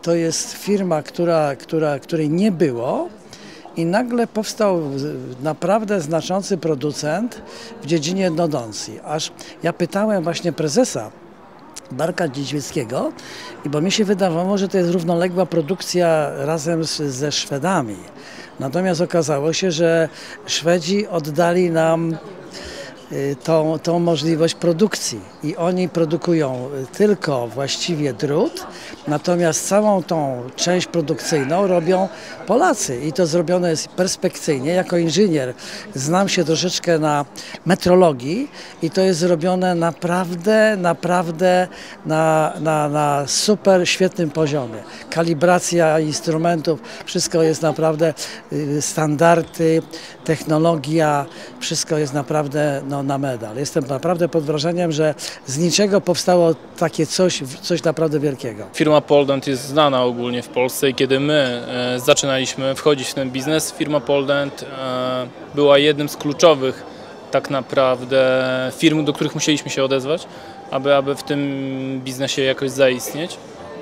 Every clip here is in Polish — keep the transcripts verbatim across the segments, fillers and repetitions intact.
to jest firma, która, która, której nie było i nagle powstał naprawdę znaczący producent w dziedzinie endodoncji. Aż ja pytałem właśnie prezesa Barka Niedźwieckiego, i bo mi się wydawało, że to jest równoległa produkcja razem z, ze Szwedami. Natomiast okazało się, że Szwedzi oddali nam Tą, tą możliwość produkcji i oni produkują tylko właściwie drut, natomiast całą tą część produkcyjną robią Polacy i to zrobione jest perspekcyjnie. Jako inżynier znam się troszeczkę na metrologii i to jest zrobione naprawdę, naprawdę na, na, na super świetnym poziomie. Kalibracja instrumentów, wszystko jest naprawdę, standardy, technologia, wszystko jest naprawdę no, na medal. Jestem naprawdę pod wrażeniem, że z niczego powstało takie coś, coś naprawdę wielkiego. Firma Poldent jest znana ogólnie w Polsce i kiedy my e, zaczynaliśmy wchodzić w ten biznes, firma Poldent e, była jednym z kluczowych tak naprawdę firm, do których musieliśmy się odezwać, aby, aby w tym biznesie jakoś zaistnieć.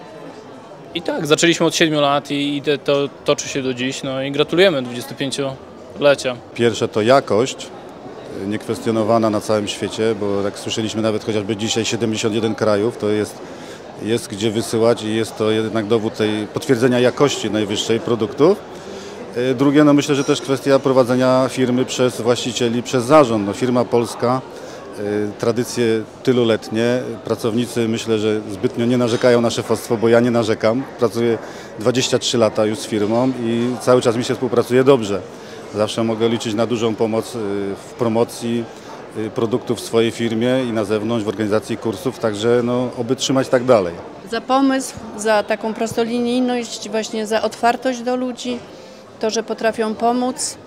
I tak, zaczęliśmy od siedmiu lat i, i to toczy się do dziś. No i gratulujemy dwudziestopięciolecia. Pierwsze to jakość, niekwestionowana na całym świecie, bo jak słyszeliśmy nawet chociażby dzisiaj siedemdziesiąt jeden krajów, to jest, jest gdzie wysyłać i jest to jednak dowód tej potwierdzenia jakości najwyższej produktów. Drugie, no myślę, że też kwestia prowadzenia firmy przez właścicieli, przez zarząd. No, firma polska, tradycje tyluletnie, pracownicy myślę, że zbytnio nie narzekają na szefostwo, bo ja nie narzekam. Pracuję dwadzieścia trzy lata już z firmą i cały czas mi się współpracuje dobrze. Zawsze mogę liczyć na dużą pomoc w promocji produktów w swojej firmie i na zewnątrz, w organizacji kursów, także no, oby trzymać tak dalej. Za pomysł, za taką prostolinijność, właśnie za otwartość do ludzi, to, że potrafią pomóc.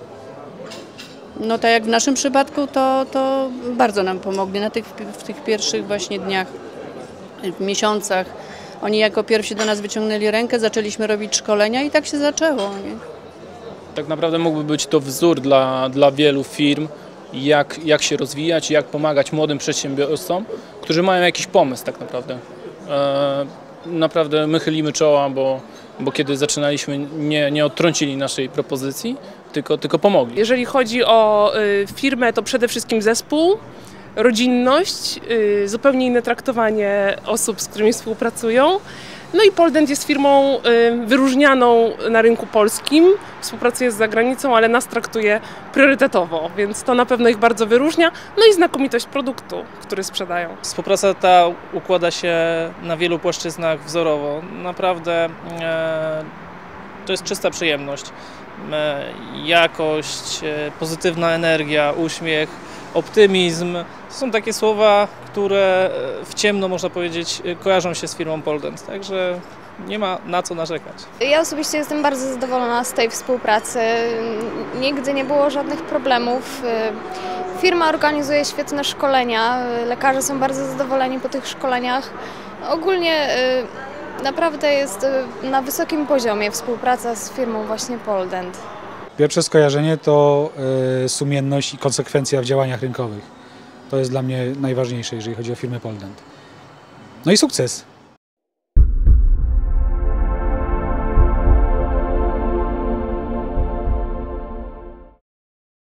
No tak jak w naszym przypadku, to, to bardzo nam pomogli na tych, w tych pierwszych właśnie dniach, miesiącach. Oni jako pierwsi do nas wyciągnęli rękę, zaczęliśmy robić szkolenia i tak się zaczęło. Nie? Tak naprawdę mógłby być to wzór dla, dla wielu firm, jak, jak się rozwijać, jak pomagać młodym przedsiębiorcom, którzy mają jakiś pomysł tak naprawdę. E, naprawdę my chylimy czoła, bo, bo kiedy zaczynaliśmy nie, nie odtrącili naszej propozycji, tylko, tylko pomogli. Jeżeli chodzi o y, firmę, to przede wszystkim zespół, rodzinność, y, zupełnie inne traktowanie osób, z którymi współpracują. No i Poldent jest firmą y, wyróżnianą na rynku polskim, współpracuje z zagranicą, ale nas traktuje priorytetowo, więc to na pewno ich bardzo wyróżnia. No i znakomitość produktu, który sprzedają. Współpraca ta układa się na wielu płaszczyznach wzorowo. Naprawdę e, to jest czysta przyjemność. E, jakość, e, pozytywna energia, uśmiech, optymizm. To są takie słowa, które w ciemno, można powiedzieć, kojarzą się z firmą Poldent, także nie ma na co narzekać. Ja osobiście jestem bardzo zadowolona z tej współpracy. Nigdy nie było żadnych problemów. Firma organizuje świetne szkolenia, lekarze są bardzo zadowoleni po tych szkoleniach. Ogólnie naprawdę jest na wysokim poziomie współpraca z firmą właśnie Poldent. Pierwsze skojarzenie to sumienność i konsekwencja w działaniach rynkowych. To jest dla mnie najważniejsze, jeżeli chodzi o firmę Poldent. No i sukces.